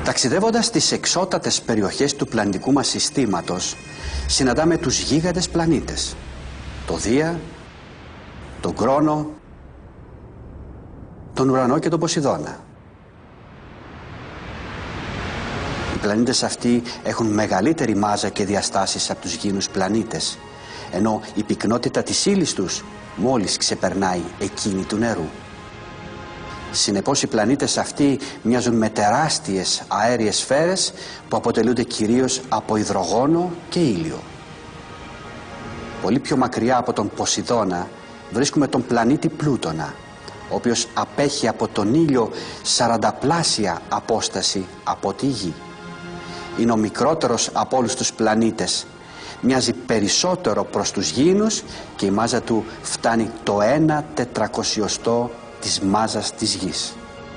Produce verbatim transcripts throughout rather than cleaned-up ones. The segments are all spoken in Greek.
Ταξιδεύοντας στις εξώτατες περιοχές του πλανητικού μας συστήματος, συναντάμε τους γίγαντες πλανήτες, το Δία, τον Κρόνο, τον Ουρανό και τον Ποσειδώνα. Οι πλανήτες αυτοί έχουν μεγαλύτερη μάζα και διαστάσεις από τους γήινους πλανήτες, ενώ η πυκνότητα της ύλης τους μόλις ξεπερνάει εκείνη του νερού. Συνεπώς οι πλανήτες αυτοί μοιάζουν με τεράστιες αέριες σφαίρες που αποτελούνται κυρίως από υδρογόνο και ήλιο. Πολύ πιο μακριά από τον Ποσειδώνα βρίσκουμε τον πλανήτη Πλούτονα, ο οποίος απέχει από τον ήλιο σαρανταπλάσια απόσταση από τη Γη. Είναι ο μικρότερος από όλους τους πλανήτες. Μοιάζει περισσότερο προς τους γήινους και η μάζα του φτάνει το ένα τετρακοσιοστό της μάζας της Γης.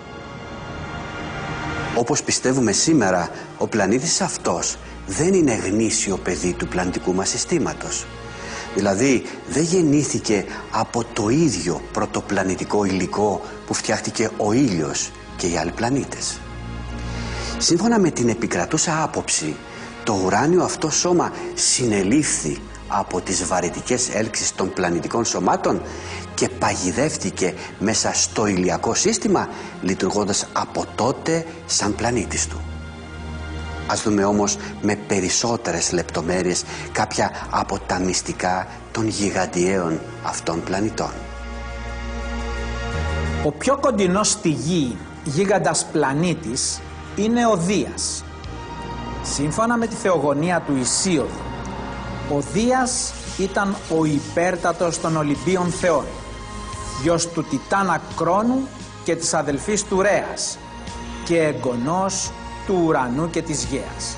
Όπως πιστεύουμε σήμερα, ο πλανήτης αυτός δεν είναι γνήσιο παιδί του πλανητικού μας συστήματος. Δηλαδή δεν γεννήθηκε από το ίδιο πρωτοπλανητικό υλικό που φτιάχτηκε ο ήλιος και οι άλλοι πλανήτες. Σύμφωνα με την επικρατούσα άποψη, το ουράνιο αυτό σώμα συνελήφθη από τις βαρυτικές έλξεις των πλανητικών σωμάτων και παγιδεύτηκε μέσα στο ηλιακό σύστημα, λειτουργώντας από τότε σαν πλανήτης του. Ας δούμε όμως με περισσότερες λεπτομέρειες κάποια από τα μυστικά των γιγαντιαίων αυτών πλανητών. Ο πιο κοντινός στη Γη γίγαντας πλανήτης είναι ο Δίας. Σύμφωνα με τη θεογονία του Ησίωδου, ο Δίας ήταν ο υπέρτατος των Ολυμπίων θεών, γιος του Τιτάνα Κρόνου και της αδελφής του Ρέας και εγγονός του Ουρανού και της Γαίας.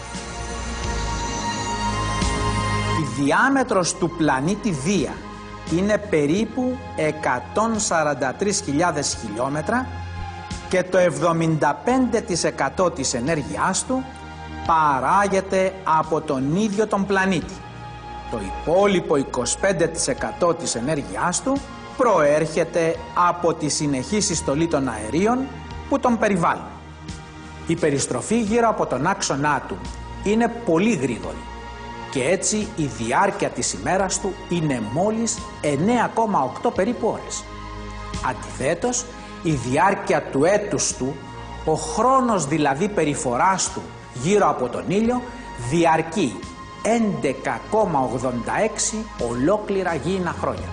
Η διάμετρος του πλανήτη Δία είναι περίπου εκατόν σαράντα τρεις χιλιάδες χιλιόμετρα και το εβδομήντα πέντε τοις εκατό της ενέργειάς του παράγεται από τον ίδιο τον πλανήτη. Το υπόλοιπο είκοσι πέντε τοις εκατό της ενέργειάς του προέρχεται από τη συνεχή συστολή των αερίων που τον περιβάλλουν. Η περιστροφή γύρω από τον άξονά του είναι πολύ γρήγορη και έτσι η διάρκεια της ημέρας του είναι μόλις εννέα κόμμα οκτώ περίπου ώρες. Αντιθέτως, η διάρκεια του έτους του, ο χρόνος δηλαδή περιφοράς του γύρω από τον ήλιο, διαρκεί έντεκα κόμμα ογδόντα έξι ολόκληρα γήινα χρόνια.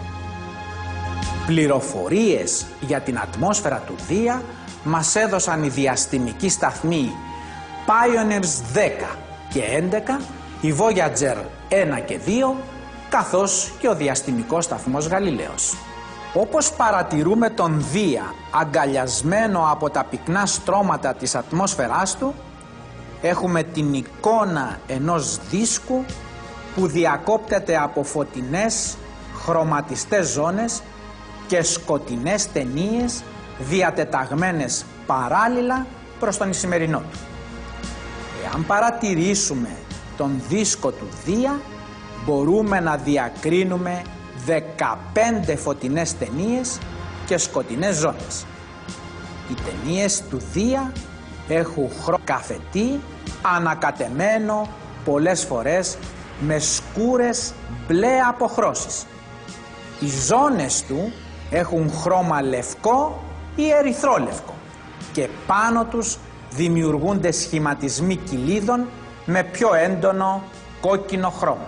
Πληροφορίες για την ατμόσφαιρα του Δία μας έδωσαν οι διαστημικοί σταθμοί Pioneers δέκα και έντεκα, η Voyager ένα και δύο, καθώς και ο διαστημικός σταθμός Γαλιλαίος. Όπως παρατηρούμε τον Δία αγκαλιασμένο από τα πυκνά στρώματα της ατμόσφαιράς του, έχουμε την εικόνα ενός δίσκου που διακόπτεται από φωτεινές χρωματιστές ζώνες και σκοτεινές ταινίες διατεταγμένες παράλληλα προς τον ισημερινό του. Εάν παρατηρήσουμε τον δίσκο του Δία, μπορούμε να διακρίνουμε δεκαπέντε φωτεινές ταινίες και σκοτεινές ζώνες. Οι ταινίες του Δία έχουν χρώμα καφετί ανακατεμένο πολλές φορές με σκούρες μπλε αποχρώσεις. Οι ζώνες του έχουν χρώμα λευκό ή ερυθρόλευκο και πάνω τους δημιουργούνται σχηματισμοί κοιλίδων με πιο έντονο κόκκινο χρώμα.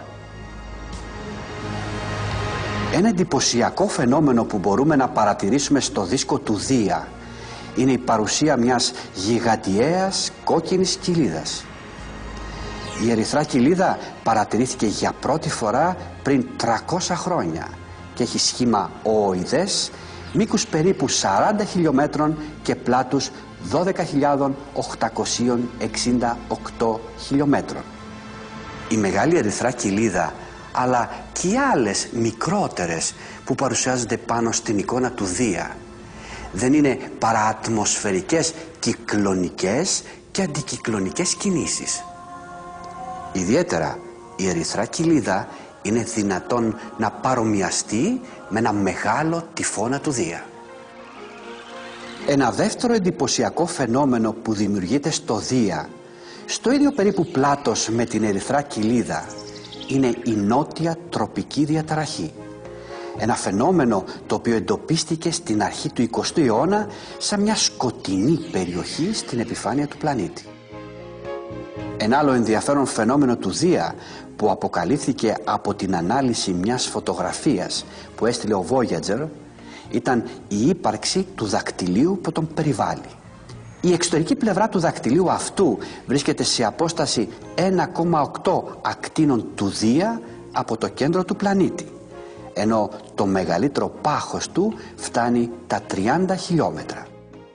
Ένα εντυπωσιακό φαινόμενο που μπορούμε να παρατηρήσουμε στο δίσκο του Δία είναι η παρουσία μιας γιγαντιαίας κόκκινης κοιλίδας. Η ερυθρά κοιλίδα παρατηρήθηκε για πρώτη φορά πριν τριακόσια χρόνια και έχει σχήμα οοειδές, μήκους περίπου σαράντα χιλιόμετρων και πλάτους δώδεκα χιλιάδες οκτακόσια εξήντα οκτώ χιλιόμετρων. Η μεγάλη ερυθρά κοιλίδα, αλλά και οι άλλες μικρότερες που παρουσιάζονται πάνω στην εικόνα του Δία, δεν είναι παρά ατμοσφαιρικές κυκλονικές και αντικυκλονικές κινήσεις. Ιδιαίτερα η ερυθρά κοιλίδα είναι δυνατόν να παρομοιαστεί με ένα μεγάλο τυφώνα του Δία. Ένα δεύτερο εντυπωσιακό φαινόμενο που δημιουργείται στο Δία Στο ίδιο περίπου πλάτος με την ερυθρά κοιλίδα είναι η νότια τροπική διαταραχή. Ένα φαινόμενο το οποίο εντοπίστηκε στην αρχή του εικοστού αιώνα σαν μια σκοτεινή περιοχή στην επιφάνεια του πλανήτη. Ένα άλλο ενδιαφέρον φαινόμενο του Δία που αποκαλύφθηκε από την ανάλυση μιας φωτογραφίας που έστειλε ο Voyager ήταν η ύπαρξη του δακτυλίου που τον περιβάλλει. Η εξωτερική πλευρά του δακτυλίου αυτού βρίσκεται σε απόσταση ένα κόμμα οκτώ ακτίνων του Δία από το κέντρο του πλανήτη, ενώ το μεγαλύτερο πάχος του φτάνει τα τριάντα χιλιόμετρα.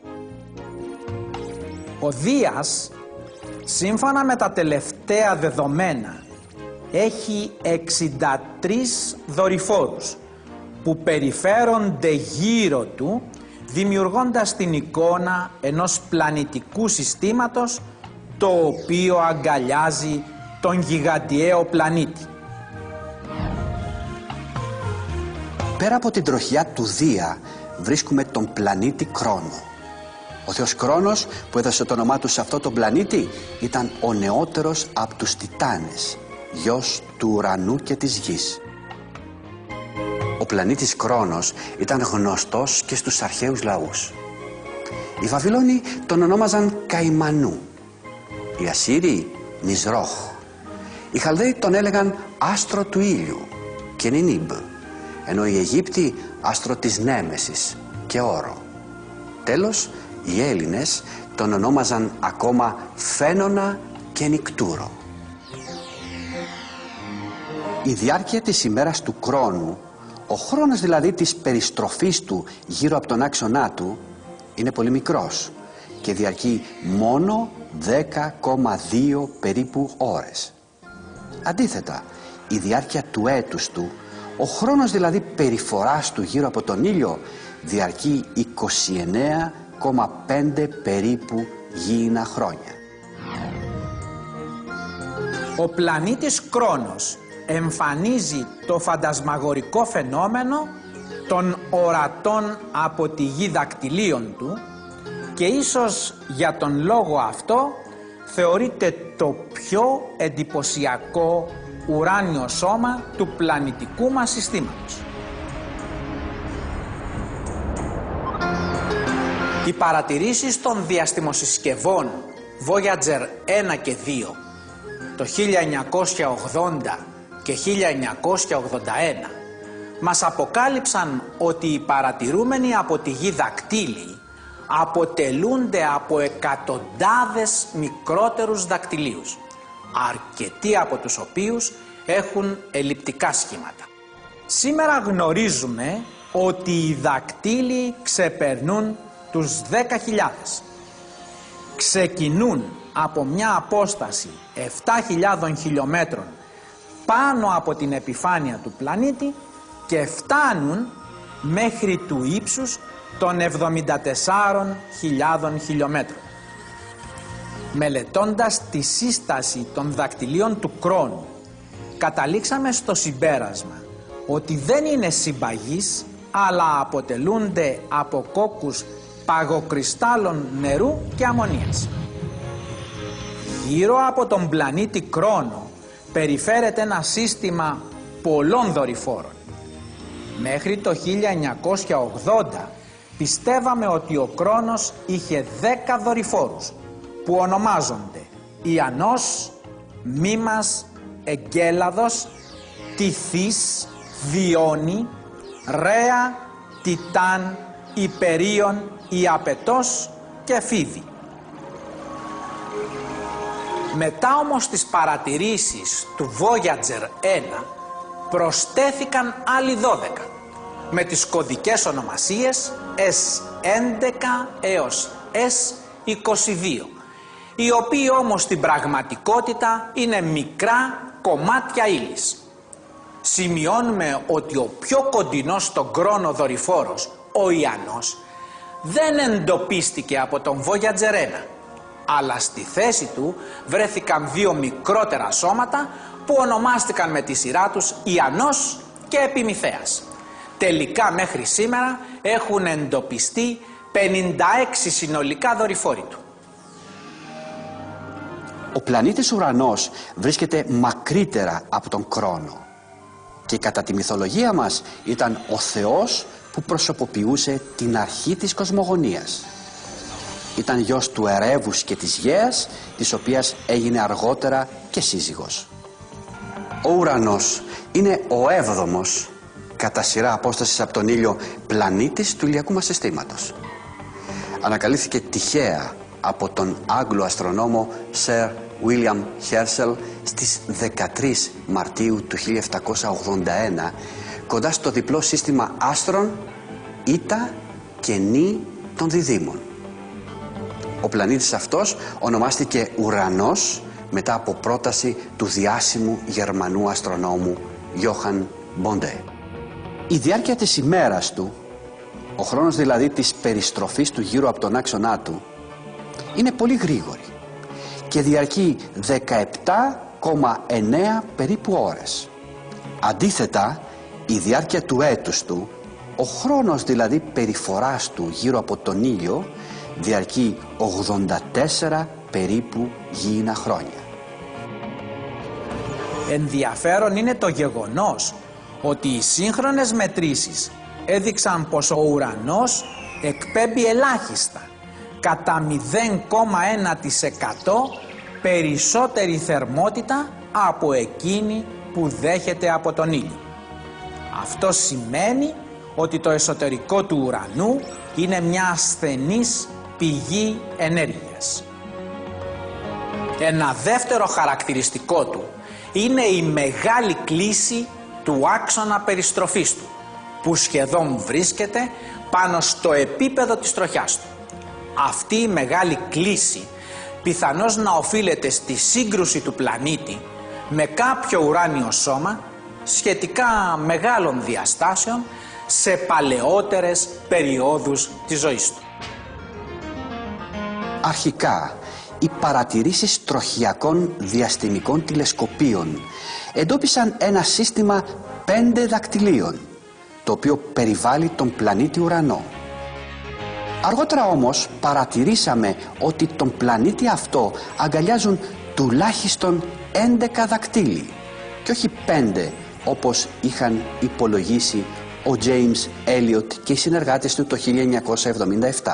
Ο Δίας, σύμφωνα με τα τελευταία δεδομένα, έχει εξήντα τρεις δορυφόρους που περιφέρονται γύρω του, δημιουργώντας την εικόνα ενός πλανητικού συστήματος το οποίο αγκαλιάζει τον γιγαντιαίο πλανήτη. Πέρα από την τροχιά του Δία βρίσκουμε τον πλανήτη Κρόνο. Ο θεός Κρόνος που έδωσε το όνομά του σε αυτό τον πλανήτη ήταν ο νεότερος από τους Τιτάνες, γιος του ουρανού και της γης. Ο πλανήτης Κρόνος ήταν γνωστός και στους αρχαίους λαούς. Οι Βαβυλώνοι τον ονόμαζαν Καημανού, οι Ασσύριοι Νιζρόχ, οι Χαλδαίοι τον έλεγαν άστρο του ήλιου και Νινίμπ, ενώ οι Αιγύπτιοι άστρο της Νέμεσης και Όρο. Τέλος, οι Έλληνες τον ονόμαζαν ακόμα Φαίνονα και Νικτούρο. Η διάρκεια της ημέρας του Κρόνου, ο χρόνος δηλαδή της περιστροφής του γύρω από τον άξονά του, είναι πολύ μικρός και διαρκεί μόνο δέκα κόμμα δύο περίπου ώρες. Αντίθετα, η διάρκεια του έτους του, ο χρόνος δηλαδή περιφοράς του γύρω από τον ήλιο, διαρκεί είκοσι εννέα κόμμα πέντε περίπου γήινα χρόνια. Ο πλανήτης Κρόνος εμφανίζει το φαντασμαγορικό φαινόμενο των ορατών από τη γη δακτυλίων του και ίσως για τον λόγο αυτό θεωρείται το πιο εντυπωσιακό ουράνιο σώμα του πλανητικού μας συστήματος. Οι παρατηρήσεις των διαστημοσυσκευών Voyager ένα και δύο το χίλια εννιακόσια ογδόντα και χίλια εννιακόσια ογδόντα ένα μας αποκάλυψαν ότι οι παρατηρούμενοι από τη γη δακτύλοι αποτελούνται από εκατοντάδες μικρότερους δακτυλίους, αρκετοί από τους οποίους έχουν ελλειπτικά σχήματα. Σήμερα γνωρίζουμε ότι οι δακτύλοι ξεπερνούν τους δέκα χιλιάδες. Ξεκινούν από μια απόσταση επτά χιλιάδων χιλιόμετρων πάνω από την επιφάνεια του πλανήτη και φτάνουν μέχρι του ύψους των εβδομήντα τεσσάρων χιλιάδων χιλιόμετρων. Μελετώντας τη σύσταση των δακτυλίων του Κρόνου, καταλήξαμε στο συμπέρασμα ότι δεν είναι συμπαγείς, αλλά αποτελούνται από κόκκους παγοκρυστάλλων νερού και αμμονίας. Γύρω από τον πλανήτη Κρόνο περιφέρεται ένα σύστημα πολλών δορυφόρων. Μέχρι το χίλια εννιακόσια ογδόντα πιστεύαμε ότι ο Κρόνος είχε δέκα δορυφόρους που ονομάζονται Ιαννός, Μήμας, Εγκέλαδος, Τιθής, Διόνη, Ρέα, Τιτάν, Υπερίων, Ιαπετός και Φίδι. Μετά όμως τις παρατηρήσεις του Voyager ένα προσθέθηκαν άλλοι δώδεκα με τις κωδικές ονομασίες ες έντεκα έως ες είκοσι δύο, οι οποίοι όμως στην πραγματικότητα είναι μικρά κομμάτια ύλης. Σημειώνουμε ότι ο πιο κοντινός στον Κρόνο δορυφόρος, ο Ιαννός, δεν εντοπίστηκε από τον Voyager ένα, αλλά στη θέση του βρέθηκαν δύο μικρότερα σώματα που ονομάστηκαν με τη σειρά τους Ιαννός και Επιμηθέας. Τελικά μέχρι σήμερα έχουν εντοπιστεί πενήντα έξι συνολικά δορυφόροι του. Ο πλανήτης Ουρανός βρίσκεται μακρύτερα από τον χρόνο και κατά τη μυθολογία μας ήταν ο Θεός που προσωποποιούσε την αρχή της κοσμογονίας. Ήταν γιος του Ερεύους και της Γαίας, της οποίας έγινε αργότερα και σύζυγος. Ο Ουρανός είναι ο έβδομος κατά σειρά απόστασης από τον ήλιο πλανήτης του ηλιακού μας συστήματος. Ανακαλύφθηκε τυχαία από τον Άγγλο αστρονόμο Sir William Herschel στις δεκατρείς Μαρτίου του χίλια επτακόσια ογδόντα ένα κοντά στο διπλό σύστημα άστρων Ήτα και Νη των Διδύμων. Ο πλανήτης αυτός ονομάστηκε Ουρανός μετά από πρόταση του διάσημου Γερμανού αστρονόμου Johann Bode. Η διάρκεια της ημέρας του, ο χρόνος δηλαδή της περιστροφής του γύρω από τον άξονά του, είναι πολύ γρήγορη και διαρκεί δεκαεπτά κόμμα εννέα περίπου ώρες. Αντίθετα, η διάρκεια του έτους του, ο χρόνος δηλαδή περιφοράς του γύρω από τον ήλιο, διαρκεί ογδόντα τέσσερα περίπου γήινα χρόνια. Ενδιαφέρον είναι το γεγονός ότι οι σύγχρονες μετρήσεις έδειξαν πως ο ουρανός εκπέμπει ελάχιστα, κατά μηδέν κόμμα ένα τοις εκατό περισσότερη θερμότητα από εκείνη που δέχεται από τον ήλιο. Αυτό σημαίνει ότι το εσωτερικό του ουρανού είναι μια ασθενής πηγή ενέργειας. Ένα δεύτερο χαρακτηριστικό του είναι η μεγάλη κλίση του άξονα περιστροφής του, που σχεδόν βρίσκεται πάνω στο επίπεδο της τροχιάς του. Αυτή η μεγάλη κλίση πιθανώς να οφείλεται στη σύγκρουση του πλανήτη με κάποιο ουράνιο σώμα σχετικά μεγάλων διαστάσεων σε παλαιότερες περιόδους της ζωής του. Αρχικά, οι παρατηρήσεις τροχιακών διαστημικών τηλεσκοπίων εντόπισαν ένα σύστημα πέντε δακτυλίων, το οποίο περιβάλλει τον πλανήτη Ουρανό. Αργότερα όμως παρατηρήσαμε ότι τον πλανήτη αυτό αγκαλιάζουν τουλάχιστον έντεκα δακτύλοι και όχι πέντε όπως είχαν υπολογίσει ο James Elliot και οι συνεργάτες του το χίλια εννιακόσια εβδομήντα επτά.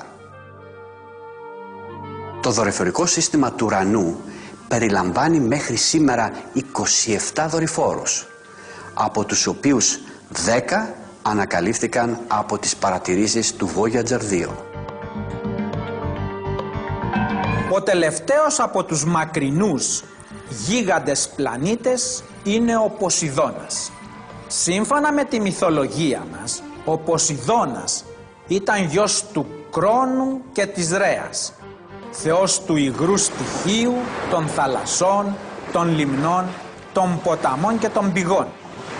Το δορυφορικό σύστημα του Ουρανού περιλαμβάνει μέχρι σήμερα είκοσι επτά δορυφόρους, από τους οποίους δέκα ανακαλύφθηκαν από τις παρατηρήσεις του Voyager δύο. Ο τελευταίος από τους μακρινούς γίγαντες πλανήτες είναι ο Ποσειδώνας. Σύμφωνα με τη μυθολογία μας, ο Ποσειδώνας ήταν γιος του Κρόνου και της Ρέας, θεός του υγρού στοιχείου, των θαλασσών, των λιμνών, των ποταμών και των πηγών.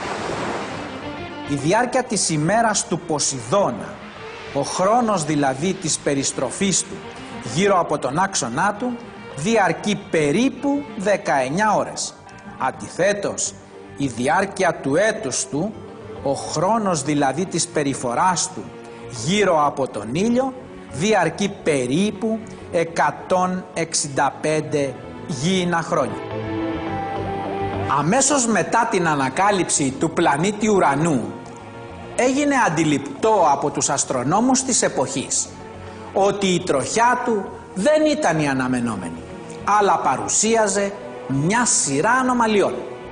Η διάρκεια της ημέρας του Ποσειδώνα, ο χρόνος δηλαδή της περιστροφής του γύρω από τον άξονά του, διαρκεί περίπου δεκαεννιά ώρες. Αντιθέτως, η διάρκεια του έτους του, ο χρόνος δηλαδή της περιφοράς του γύρω από τον ήλιο, διαρκεί περίπου εκατόν εξήντα πέντε γήινα χρόνια. Αμέσως μετά την ανακάλυψη του πλανήτη Ουρανού, έγινε αντιληπτό από τους αστρονόμους της εποχής ότι η τροχιά του δεν ήταν η αναμενόμενη, αλλά παρουσίαζε μια σειρά ανομαλιών.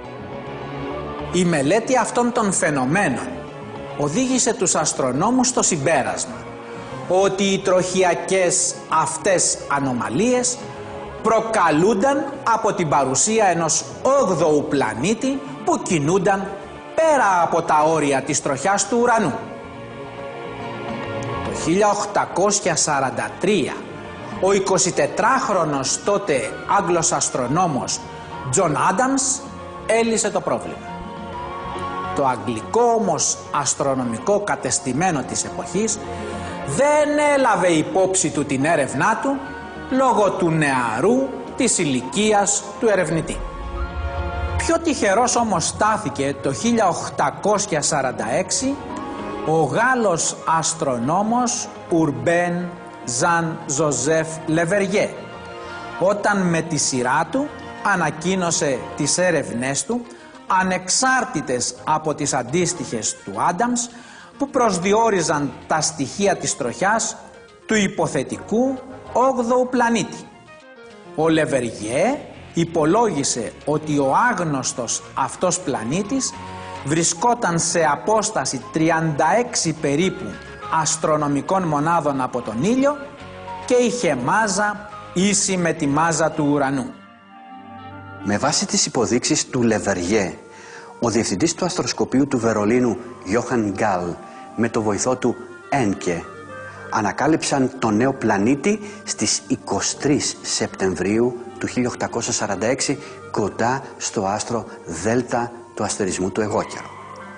Η μελέτη αυτών των φαινομένων οδήγησε τους αστρονόμους στο συμπέρασμα ότι οι τροχιακές αυτές ανομαλίες προκαλούνταν από την παρουσία ενός όγδοου πλανήτη που κινούνταν πέρα από τα όρια της τροχιάς του ουρανού. Το χίλια οκτακόσια σαράντα τρία ο εικοσιτετράχρονος τότε Άγγλος αστρονόμος Τζον Άνταμς έλυσε το πρόβλημα. Το αγγλικό όμως αστρονομικό κατεστημένο της εποχής δεν έλαβε υπόψη του την έρευνά του λόγω του νεαρού της ηλικίας του ερευνητή. Πιο τυχερός όμως στάθηκε το χίλια οκτακόσια σαράντα έξι ο Γάλλος αστρονόμος Ουρμπέν Ζαν Ζωζέφ Λεβεργέ, όταν με τη σειρά του ανακοίνωσε τις έρευνές του, ανεξάρτητες από τις αντίστοιχες του Άνταμς, που προσδιορίζαν τα στοιχεία της τροχιάς του υποθετικού όγδοου πλανήτη. Ο Λεβεργιέ υπολόγισε ότι ο άγνωστος αυτός πλανήτης βρισκόταν σε απόσταση τριάντα έξι περίπου αστρονομικών μονάδων από τον ήλιο και είχε μάζα ίση με τη μάζα του ουρανού. Με βάση τις υποδείξεις του Λεβεργιέ, ο διευθυντής του αστροσκοπείου του Βερολίνου Γιόχαν Γκάλ με το βοηθό του Ένκε ανακάλυψαν τον νέο πλανήτη στις εικοστή τρίτη Σεπτεμβρίου του χίλια οκτακόσια σαράντα έξι κοντά στο άστρο Δέλτα του αστερισμού του Εγώκερο.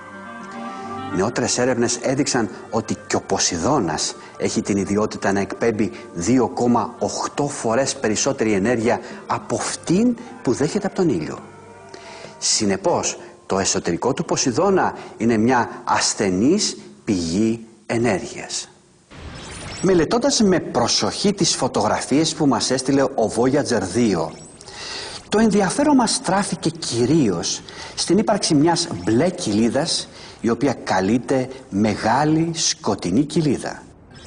Νεότερες έρευνες έδειξαν ότι και ο Ποσειδώνας έχει την ιδιότητα να εκπέμπει δύο κόμμα οκτώ φορές περισσότερη ενέργεια από αυτήν που δέχεται από τον ήλιο. Συνεπώς, το εσωτερικό του Ποσειδώνα είναι μια ασθενής πηγή ενέργειας. Μελετώντας με προσοχή τις φωτογραφίες που μας έστειλε ο Voyager δύο, το ενδιαφέρον μας στράφηκε κυρίως στην ύπαρξη μιας μπλε κοιλίδας, η οποία καλείται μεγάλη σκοτεινή κοιλίδα.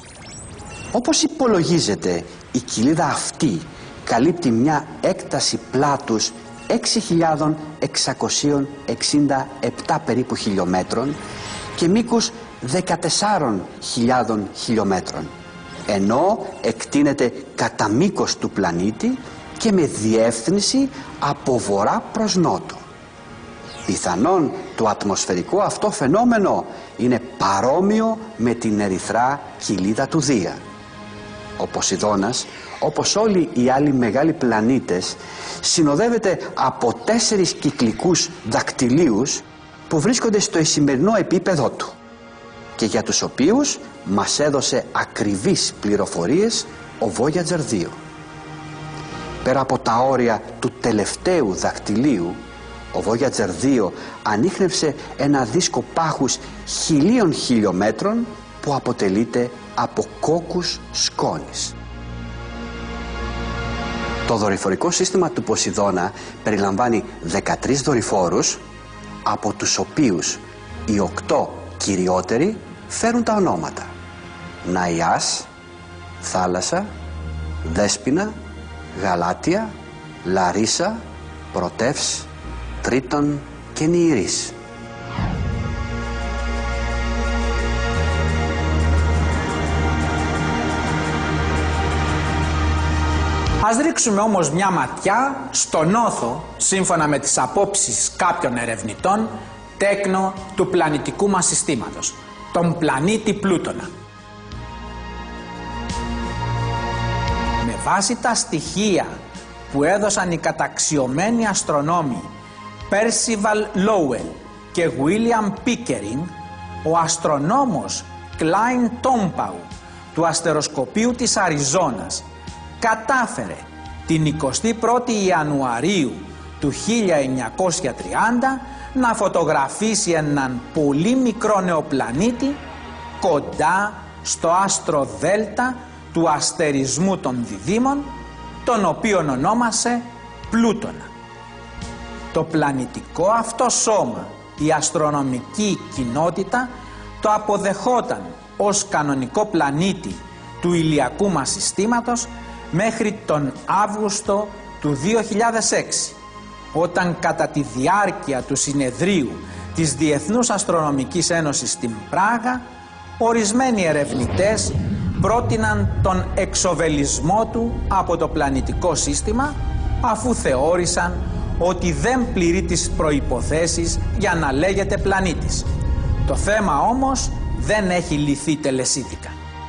Όπως υπολογίζεται, η κοιλίδα αυτή καλύπτει μια έκταση πλάτους έξι χιλιάδες εξακόσια εξήντα επτά περίπου χιλιόμετρων και μήκους δεκατεσσάρων χιλιάδων χιλιόμετρων, ενώ εκτείνεται κατά μήκος του πλανήτη και με διεύθυνση από βορρά προς νότο. Πιθανόν το ατμοσφαιρικό αυτό φαινόμενο είναι παρόμοιο με την ερυθρά κοιλίδα του Δία. Ο Ποσειδώνας, όπως όλοι οι άλλοι μεγάλοι πλανήτες, συνοδεύεται από τέσσερις κυκλικούς δακτυλίους που βρίσκονται στο ισημερινό επίπεδό του και για τους οποίους μας έδωσε ακριβείς πληροφορίες ο Voyager δύο. Πέρα από τα όρια του τελευταίου δακτυλίου, ο Voyager δύο ανίχνευσε ένα δίσκο πάχους χιλίων χιλιόμετρων που αποτελείται από κόκκους σκόνης. Το δορυφορικό σύστημα του Ποσειδώνα περιλαμβάνει δεκατρείς δορυφόρους, από τους οποίους οι οκτώ κυριότεροι φέρουν τα ονόματα Ναϊάς, Θάλασσα, Δέσποινα, Γαλάτια, Λαρίσα, Πρωτεύς, Τρίτον και Νηήρης. Ας ρίξουμε όμως μια ματιά στον όθο, σύμφωνα με τις απόψεις κάποιων ερευνητών, τέκνο του πλανητικού μας συστήματος, τον πλανήτη Πλούτονα. Με βάση τα στοιχεία που έδωσαν οι καταξιωμένοι αστρονόμοι Percival Lowell και William Pickering, ο αστρονόμος Klein Τόμπαου του αστεροσκοπείου της Αριζόνας κατάφερε την εικοστή πρώτη Ιανουαρίου του χίλια εννιακόσια τριάντα να φωτογραφίσει έναν πολύ μικρό νεοπλανήτη κοντά στο άστρο Δέλτα του αστερισμού των Διδύμων, τον οποίον ονόμασε Πλούτονα. Το πλανητικό αυτό σώμα η αστρονομική κοινότητα το αποδεχόταν ως κανονικό πλανήτη του ηλιακού μας συστήματος μέχρι τον Αύγουστο του δύο χιλιάδες έξι, όταν κατά τη διάρκεια του συνεδρίου της Διεθνούς Αστρονομικής Ένωσης στην Πράγα, ορισμένοι ερευνητές πρότειναν τον εξοβελισμό του από το πλανητικό σύστημα, αφού θεώρησαν ότι δεν πληρεί τις προϋποθέσεις για να λέγεται πλανήτης. Το θέμα όμως δεν έχει λυθεί τελεσίδικα.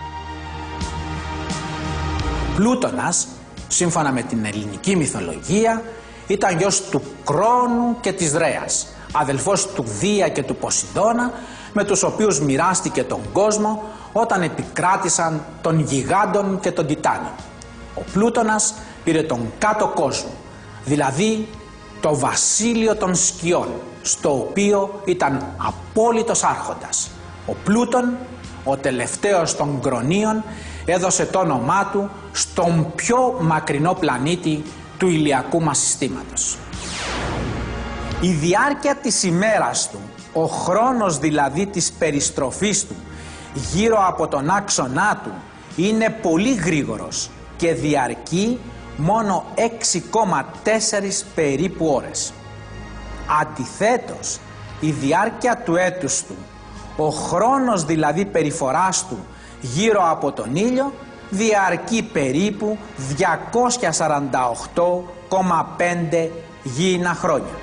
Πλούτονας, σύμφωνα με την ελληνική μυθολογία, ήταν γιος του Κρόνου και της Ρέας, αδελφός του Δία και του Ποσειδώνα, με τους οποίους μοιράστηκε τον κόσμο όταν επικράτησαν των γιγάντων και των τιτάνων. Ο Πλούτονας πήρε τον κάτω κόσμο, δηλαδή το βασίλειο των σκιών, στο οποίο ήταν απόλυτος άρχοντας. Ο Πλούτον, ο τελευταίος των Κρονίων, έδωσε το όνομά του στον πιο μακρινό πλανήτη του ηλιακού μας συστήματος. Η διάρκεια της ημέρας του, ο χρόνος δηλαδή της περιστροφής του γύρω από τον άξονά του, είναι πολύ γρήγορος και διαρκεί μόνο έξι κόμμα τέσσερα περίπου ώρες. Αντιθέτως, η διάρκεια του έτους του, ο χρόνος δηλαδή περιφοράς του γύρω από τον ήλιο, διαρκεί περίπου διακόσια σαράντα οκτώ κόμμα πέντε γήινα χρόνια.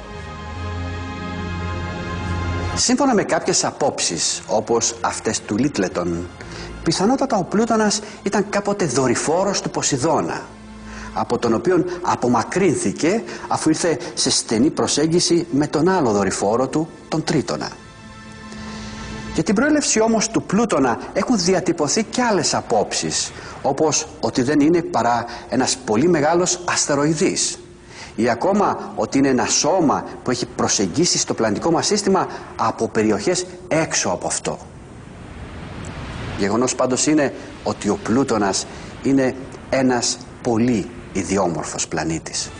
Σύμφωνα με κάποιες απόψεις, όπως αυτές του Λίτλετον, πιθανότατα ο Πλούτονας ήταν κάποτε δορυφόρος του Ποσειδώνα, από τον οποίο απομακρύνθηκε αφού ήρθε σε στενή προσέγγιση με τον άλλο δορυφόρο του, τον Τρίτονα. Για την προέλευση όμως του Πλούτονα έχουν διατυπωθεί και άλλες απόψεις, όπως ότι δεν είναι παρά ένας πολύ μεγάλος αστεροειδής, ή ακόμα ότι είναι ένα σώμα που έχει προσεγγίσει στο πλανητικό μας σύστημα από περιοχές έξω από αυτό. Γεγονός πάντως είναι ότι ο Πλούτονας είναι ένας πολύ ιδιόμορφος πλανήτης.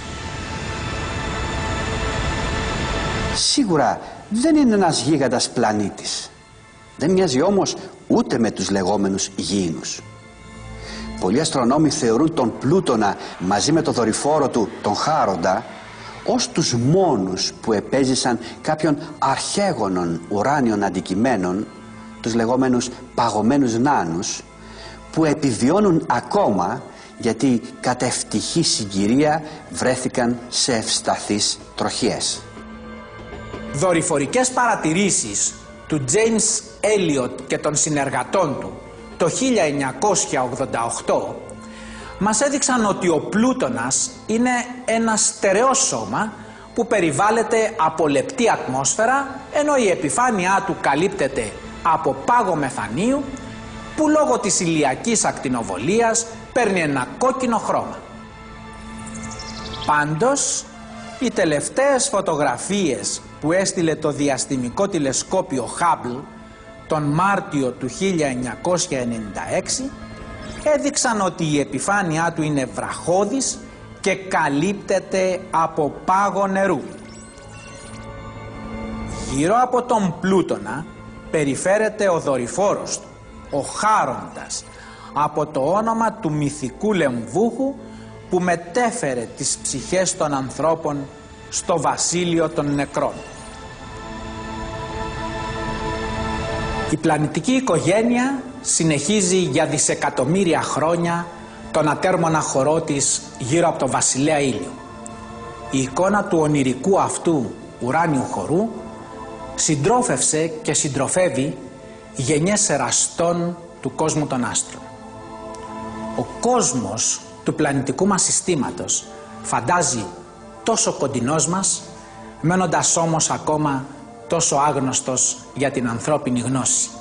Σίγουρα δεν είναι ένας γίγαντας πλανήτης. Δεν μοιάζει όμως ούτε με τους λεγόμενους γήινους. Πολλοί αστρονόμοι θεωρούν τον Πλούτονα μαζί με το δορυφόρο του, τον Χάροντα, ως τους μόνους που επέζησαν κάποιων αρχαίγωνων ουράνιων αντικειμένων, τους λεγόμενους παγωμένους νάνους, που επιβιώνουν ακόμα γιατί κατά ευτυχή συγκυρία βρέθηκαν σε ευσταθείς τροχιές. Δορυφορικές παρατηρήσεις του James Elliot και των συνεργατών του το χίλια εννιακόσια ογδόντα οκτώ μας έδειξαν ότι ο Πλούτονας είναι ένα στερεό σώμα που περιβάλλεται από λεπτή ατμόσφαιρα, ενώ η επιφάνειά του καλύπτεται από πάγο μεθανίου που λόγω της ηλιακής ακτινοβολίας παίρνει ένα κόκκινο χρώμα. Πάντως, οι τελευταίες φωτογραφίες που έστειλε το διαστημικό τηλεσκόπιο Hubble τον Μάρτιο του χίλια εννιακόσια ενενήντα έξι έδειξαν ότι η επιφάνειά του είναι βραχώδης και καλύπτεται από πάγο νερού. Γύρω από τον Πλούτονα περιφέρεται ο δορυφόρος του, ο Χάροντας, από το όνομα του μυθικού λεμβούχου που μετέφερε τις ψυχές των ανθρώπων στο βασίλειο των νεκρών. Η πλανητική οικογένεια συνεχίζει για δισεκατομμύρια χρόνια τον ατέρμονα χορό της γύρω από το βασιλέα ήλιο. Η εικόνα του ονειρικού αυτού ουράνιου χορού συντρόφευσε και συντροφεύει γενιές εραστών του κόσμου των άστρων. Ο κόσμος του πλανητικού μας συστήματος φαντάζει τόσο κοντινός μας, μένοντας όμως ακόμα τόσο άγνωστος για την ανθρώπινη γνώση.